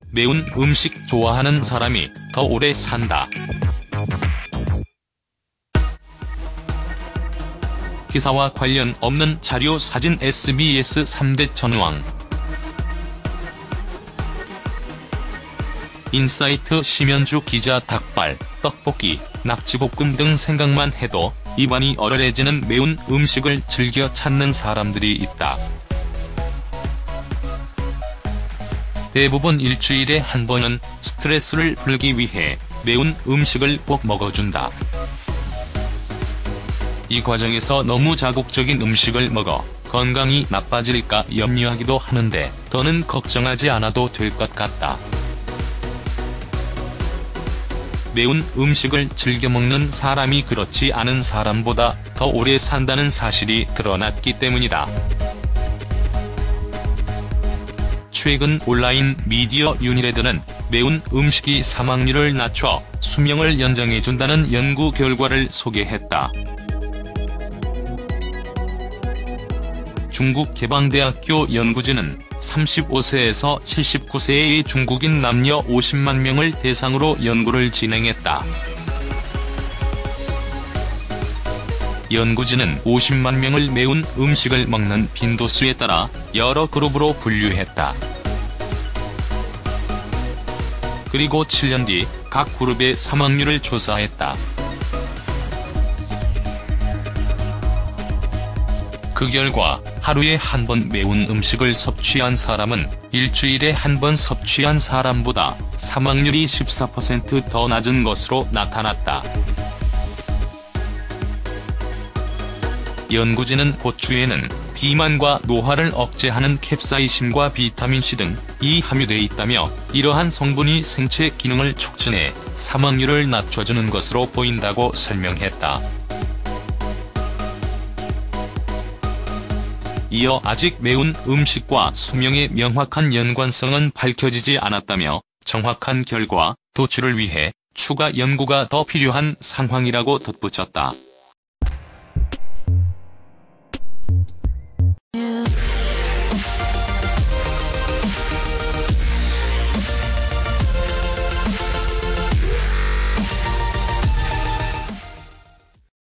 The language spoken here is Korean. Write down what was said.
매운 음식 좋아하는 사람이 더 오래 산다. 기사와 관련 없는 자료 사진 SBS 3대 전황. 인사이트 심연주 기자 닭발, 떡볶이, 낙지볶음 등 생각만 해도 입안이 얼얼해지는 매운 음식을 즐겨 찾는 사람들이 있다. 대부분 일주일에 한 번은 스트레스를 풀기 위해 매운 음식을 꼭 먹어준다. 이 과정에서 너무 자극적인 음식을 먹어 건강이 나빠질까 염려하기도 하는데 더는 걱정하지 않아도 될 것 같다. 매운 음식을 즐겨 먹는 사람이 그렇지 않은 사람보다 더 오래 산다는 사실이 드러났기 때문이다. 최근 온라인 미디어 유니레드는 매운 음식이 사망률을 낮춰 수명을 연장해준다는 연구 결과를 소개했다. 중국 개방대학교 연구진은 35세에서 79세의 중국인 남녀 50만 명을 대상으로 연구를 진행했다. 연구진은 50만 명을 매운 음식을 먹는 빈도수에 따라 여러 그룹으로 분류했다. 그리고 7년 뒤 각 그룹의 사망률을 조사했다. 그 결과 하루에 한 번 매운 음식을 섭취한 사람은 일주일에 한 번 섭취한 사람보다 사망률이 14% 더 낮은 것으로 나타났다. 연구진은 고추에는 비만과 노화를 억제하는 캡사이신과 비타민C 등이 함유돼 있다며 이러한 성분이 생체 기능을 촉진해 사망률을 낮춰주는 것으로 보인다고 설명했다. 이어 아직 매운 음식과 수명의 명확한 연관성은 밝혀지지 않았다며 정확한 결과 도출을 위해 추가 연구가 더 필요한 상황이라고 덧붙였다.